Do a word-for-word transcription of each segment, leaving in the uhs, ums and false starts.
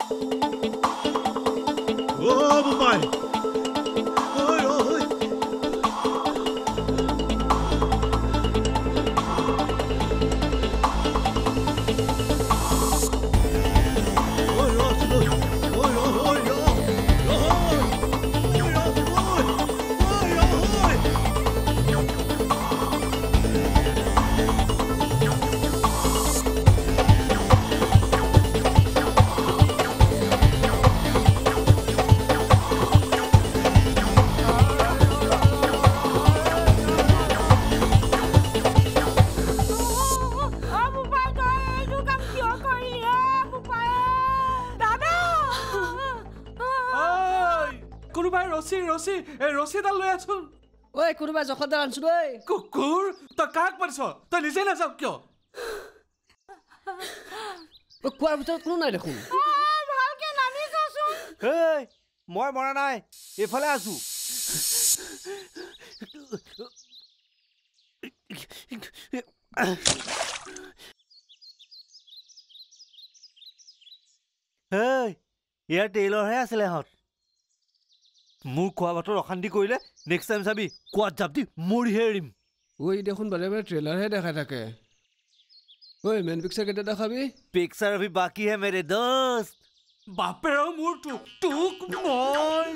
Oh, Bhuyan. Oi, oi. Rosi, Rosi dal loy asun. Oi, kuruba jokhadar ansu oi. Kukur, ta kak parso. Ta nije na sab kyo? O kuar bhitor kono nai dekhun. Ah, bhalke nami sasun. Hey, moi mora nai. Efale asu. Hey, ya Taylor he asile hot. Mur khwa bator okhandi koile next time sabi kwat japdi mori herim oi dekhun bare bare trailer he dekha thake oi main picture kete dekhabi picture abhi baki hai mere dost bapero mur tu tuk moi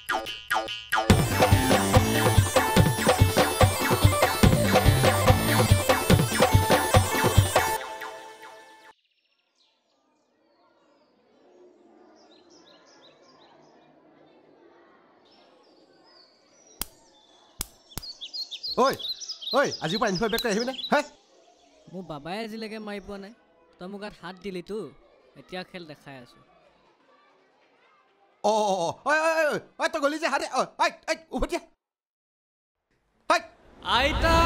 Oi, oi, আজি pa info back আহিবি না হে মো বাবাই আজিলৈকে মাৰি পোৱা নাই তই মোক হাত দিলি তো এতিয়া খেল দেখাই আছো অ অ ঐ ঐ ঐ ঐ তই গলি যে হাতে ঐ ঐ ঐ উভতি ঐ আইতা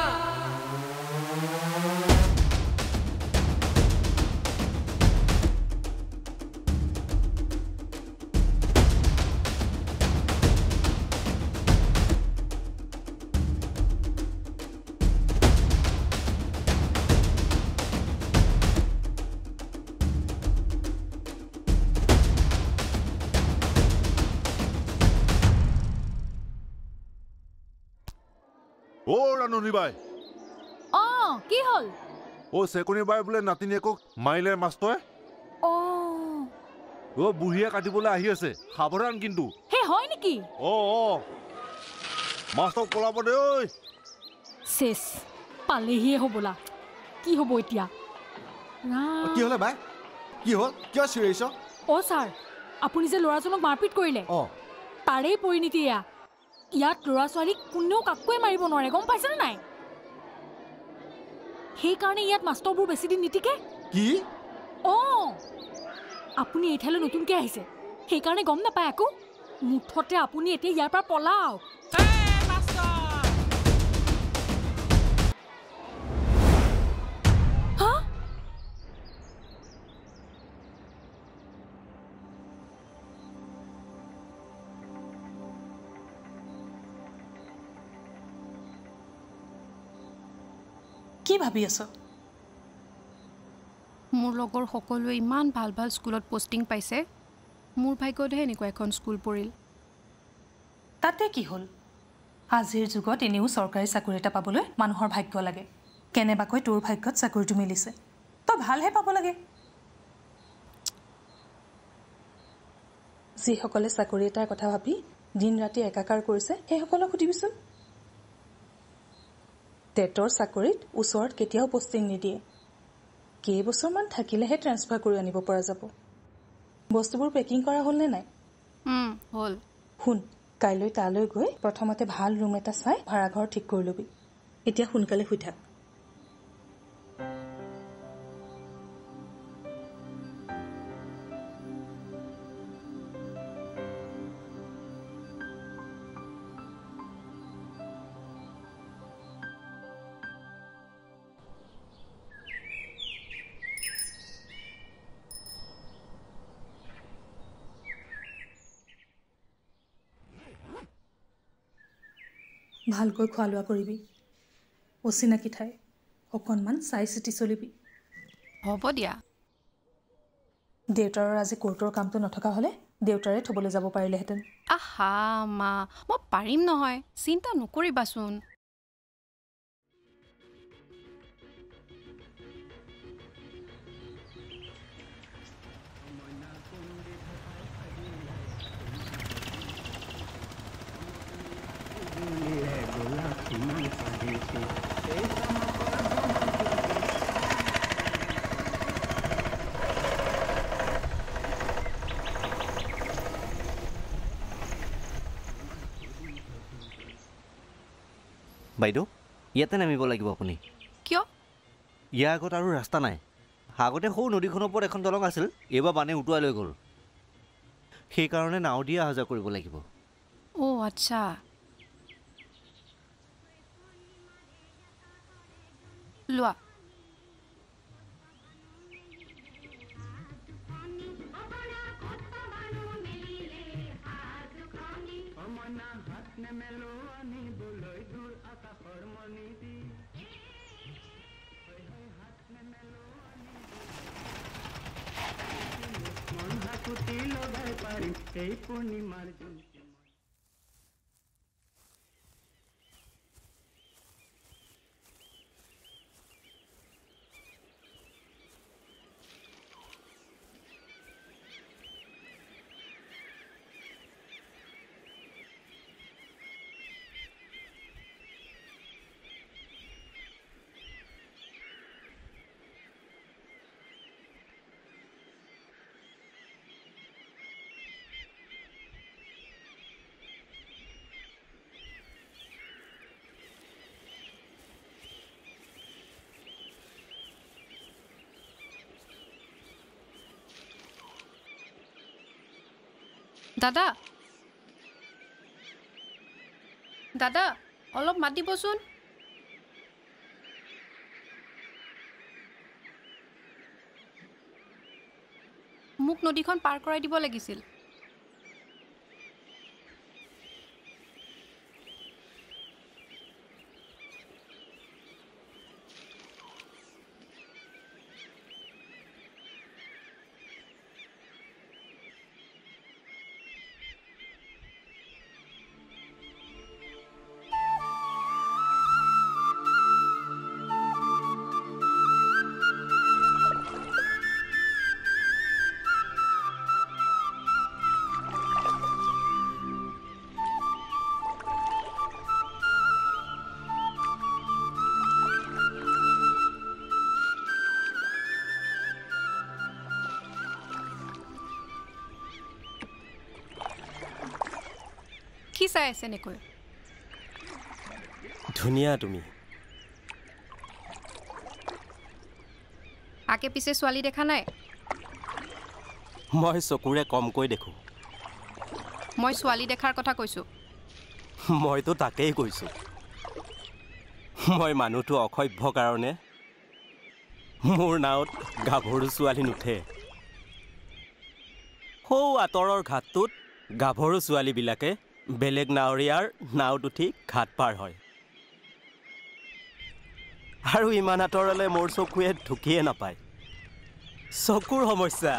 ও রানুনি বাই অ কি হল ও সেকনি বাই বলে নাতিনিয়েক মাইলে মাষ্টয় অ ও বুঢ়িয়া কাটিবলৈ আহি আছে সাবধান কিন্তু হে হয় নেকি ও ও মাষ্টক পলাব দে ঐ শেষ পালেহি হবলা কি হব এতিয়া কি হলে বাই কি হল কিয় চিৰিছ অ স্যাৰ আপুনি যে লৰাজনক মাৰপিট কৰিলে অ তাৰে পৰিণতি এয়া ইয়াত লৰা ছোৱালীক কোনেও কাকোৱে মাৰিব নোৱাৰে গম পাইছেনে নাই সেইকাৰণে ইয়াত মাষ্টৰবোৰ বেছি দিন নিটিকে কি অ আপুনি এইঠাইলৈ নতুনকৈ আহিছে সেইকাৰণে গম নাপায় আকৌ মুঠতে আপুনি এতিয়া ইয়াৰ পৰা পলাওক কি ভাবি আছো মোৰ লগৰ সকলোৱে ইমান ভাল ভাল স্কুলত পোষ্টিং পাইছে মোৰ ভাগ্যতহে এনেকুৱা এখন স্কুল পৰিল তাতে কি হ'ল আজিৰ যুগত এনেও চৰকাৰী চাকৰি এটা পাবলৈ মানুহৰ ভাগ্য লাগে কেনেবাকৈ তোৰ ভাগ্যত চাকৰিটো মিলিছে তই ভালহে পাব লাগে যিসকলে চাকৰি এটাৰ কথা ভাবি দিন ৰাতি একাকাৰ কৰিছে সেইসকলক সুধিবিচোন টেটৰ চাকৰিত ওচৰত কেতিয়াও পোষ্টিং নিদিয়ে কেইবছৰমান থাকিলেহে ট্ৰান্সফাৰ কৰি আনিব পৰা যাব বস্তুবোৰ পেকিং কৰা হ'ল নে নাই হুম হ'ল শুন কাইলৈ তালৈ গৈ প্ৰথমতে ভাল ৰুম এটা চাই ভাড়া ঘৰ ঠিক কৰি লবি এতিয়া সোনকালে শুই থাক ভালকৈ খোৱা লোৱা কৰিবি অচিনাকি ঠাই অকণমান চাই চিতি চলিবি হ'ব দিয়া দেউতাৰৰ আজি কোৰ্টৰ কামটো নথকা হ'লে দেউতাৰে থবলৈ যাব পাৰিলেহেঁতেন আহা মা মই পাৰিম নহয় চিন্তা নকৰিবাচোন বাইদেউ ইয়াতে নামিব লাগিব আপুনি কিয় ইয়াৰ আগত আৰু ৰাস্তা নাই আগতে সৌ নদীখনৰ ওপৰত এখন দলং আছিল এইবাৰ বানে উটুৱাই লৈ গ'ল সেইকাৰণে নাও দিয়ে অহা যোৱা কৰিব লাগিব অ' আচ্ছা লোৱা দাদা দাদা অলপ মাত দিবচোন মোক নদীখন পাৰ কৰাই দিব লাগিছিল কি চাই আছে নেকৈ ধুনীয়া তুমি আকে পিছে ছোৱালী দেখা নাই মই চকুৰে কমকৈ দেখো মই ছোৱালী দেখাৰ কথা কৈছো মইতো তাকেই কৈছো মই মানুহটো অসভ্য কাৰণে মোৰ নাওত গাভৰু ছোৱালী নুঠে হৌ আতৰৰ ঘাটটোত গাভৰু ছোৱালীবিলাকে বেলেগ নাৱৰীয়াৰ নাওত উঠি ঘাট পাৰ হয় আৰু ইমান আঁতৰলৈ মোৰ চকুৱে ঢুকিয়ে নাপায় চকুৰ সমস্যা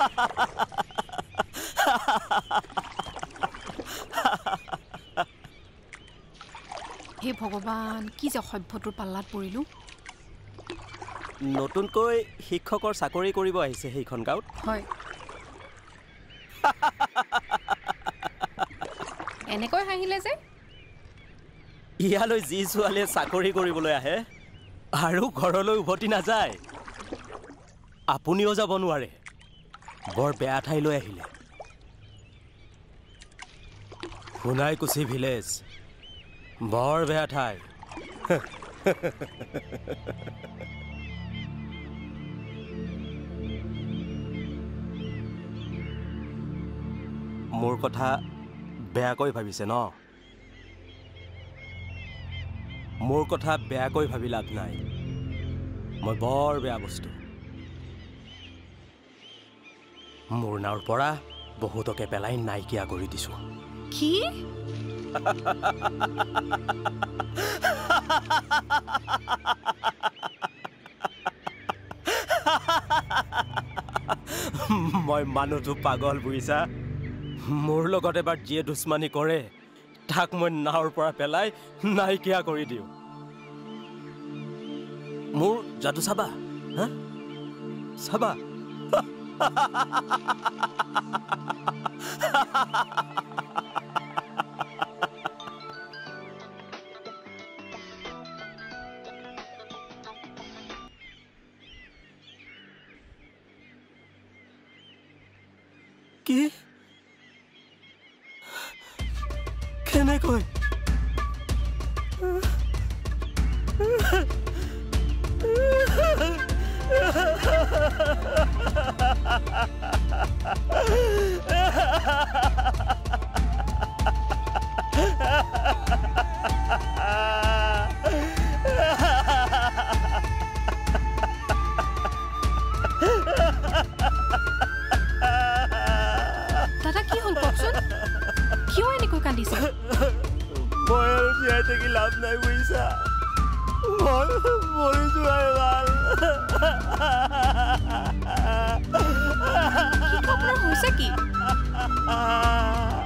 হে ভগৱান কি যে সভ্যটোৰ পাল্লাত পৰিলো নতুনকৈ শিক্ষকৰ চাকৰি কৰিব আহিছে সেইখন গাঁৱত হয় এনেকৈ হাঁহিলে যে ইয়ালৈ যি ছোৱালীয়ে চাকৰি কৰিবলৈ আহে আৰু ঘৰলৈ উভতি নাযায় আপুনিও যাব নোৱাৰে বৰ বেয়া ঠাইলৈ আহিলে সোণাইকুছি ভিলেজ বৰ বেয়া ঠাই মোৰ কথা বেয়াকৈ ভাবিছে ন মোৰ কথা বেয়াকৈ ভাবি লাভ নাই মই বৰ বেয়া বস্তু মোৰ নাওৰ পৰা বহুতকে পেলাই নাইকিয়া কৰি দিছো কি মই মানুহটো পাগল বুজিছা মোৰ লগত এবাৰ যিয়ে দুশ্মনী কৰে তাক মই নাওৰ পৰা পেলাই নাইকিয়া কৰি দিওঁ মোৰ যাদু চাবা হা চাবা কি কেনেকৈ দাদা কি হ'ল কওকচোন কিয় এনেকৈ কান্দিছে মই আৰু জীয়াই থাকি লাভ নাই বুজিছা মই মৰি যোৱাই ভাল কি আপোনাৰ হৈছে কি